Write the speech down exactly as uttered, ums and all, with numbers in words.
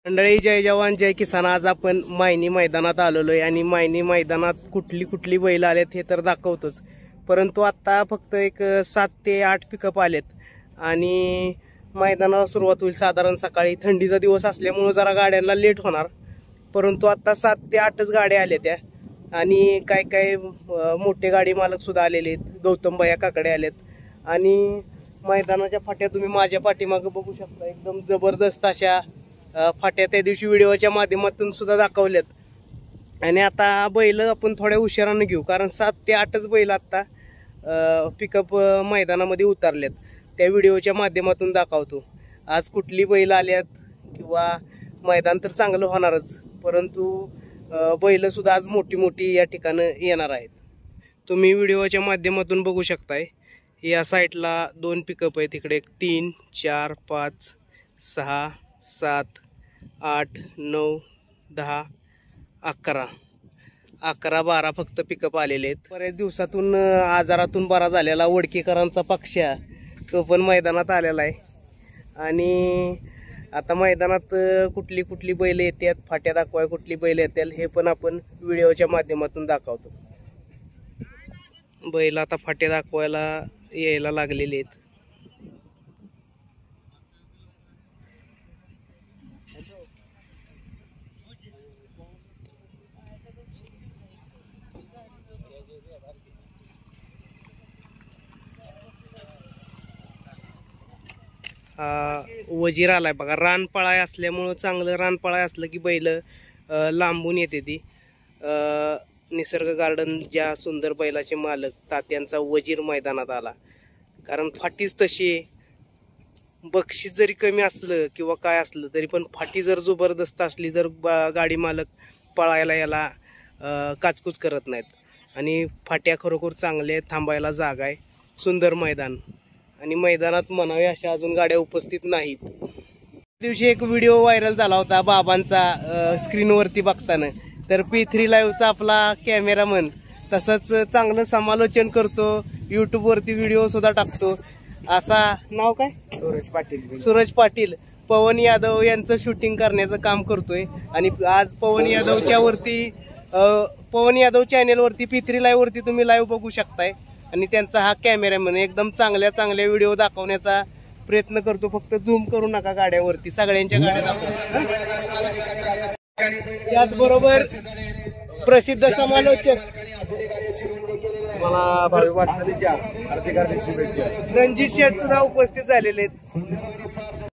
मंडळी, जय जवान जय किसान. आज आपण मायनी मैदानात आलेलो आहे आणि मायनी मैदानात कुठली कुठली बैल आलेत हे तर दाखवतोच, परंतु आता फक्त एक सात ते आठ पिकअप आलेत आणि मैदानाला सुरुवात होईल साधारण सकाळी. थंडीचा दिवस असल्यामुळे जरा गाड्यांना लेट होणार, परंतु आता सात ते आठच गाड्या आल्या त्या आणि काय काय मोठे गाडी मालक सुद्धा आलेले आहेत. गौतम भैया काकडे आलेत आणि मैदानाच्या फाट्या तुम्ही माझ्या पाठीमागं बघू शकता. एकदम जबरदस्त अशा फाट्या त्या दिवशी व्हिडिओच्या माध्यमातून सुद्धा दाखवल्यात. आणि आता बैल आपण थोड्या उशिरानं घेऊ, कारण सात ते आठच बैल आत्ता पिकअप मैदानामध्ये उतरलेत. त्या व्हिडिओच्या माध्यमातून दाखवतो आज कुठली बैल आल्यात. किंवा मैदान तर चांगलं होणारच, परंतु बैलसुद्धा आज मोठी मोठी या ठिकाणी येणार आहेत. तुम्ही व्हिडिओच्या माध्यमातून बघू शकताय. या साईडला दोन पिकअप आहेत, इकडे एक तीन चार पाच सहा सात आठ नऊ दहा अकरा अकरा बारा फक्त पिकअप आलेले आहेत. बऱ्याच दिवसातून आजारातून बरा झालेला वडकेकरांचा पक्षा तो पण मैदानात आलेला आहे. आणि आता मैदानात कुठली कुठली बैल येतात, फाट्या दाखवाय कुठली बैल येतील हे पण आपण व्हिडिओच्या माध्यमातून दाखवतो. बैल आता फाट्या दाखवायला यायला लागलेले आहेत. वजीर आलाय बघा. रानपळाय असल्यामुळं चांगलं रानपळाय असलं की बैल लांबून येते ती. निसर्ग गार्डन ज्या सुंदर बैलाचे मालक तात्यांचा वजीर मैदानात आला, कारण फाटीच तशी आहे. बक्षीस जरी कमी असलं किंवा काय असलं तरी पण फाटी जर जबरदस्त असली तर गाडी मालक पळायला याला काचकूच करत नाहीत. आणि फाट्या खरोखर चांगल्या आहेत, थांबायला जागा आहे, सुंदर मैदान. आणि मैदानात म्हणावे अशा अजून गाड्या उपस्थित नाहीत. दिवशी एक व्हिडिओ व्हायरल झाला होता बाबांचा स्क्रीनवरती बघताना. तर पी थ्री लाईव्हचा आपला कॅमेरामन तसंच चांगलं समालोचन करतो, यूट्यूबवरती व्हिडिओ सुद्धा टाकतो. असा नाव काय? सूरज पाटील. सूरज पाटील पवन यादव यांचं शूटिंग करण्याचं काम करतोय. आणि आज पवन यादवच्या वरती पवन यादव चॅनेलवरती पी थ्री लाईव्ह वरती तुम्ही लाईव्ह बघू शकताय. आणि त्यांचा हा कॅमेरामॅन एकदम चांगल्या चांगल्या व्हिडिओ दाखवण्याचा प्रयत्न करतो. फक्त झूम करू नका गाड्यावरती, सगळ्यांच्या गाड्या दाखवा. त्याचबरोबर प्रसिद्ध समालोचक मला भावी वाटणारीच्या हार्दिक हार्दिक शुभेच्छा. रणजित शेठ सुद्धा उपस्थित झालेले आहेत.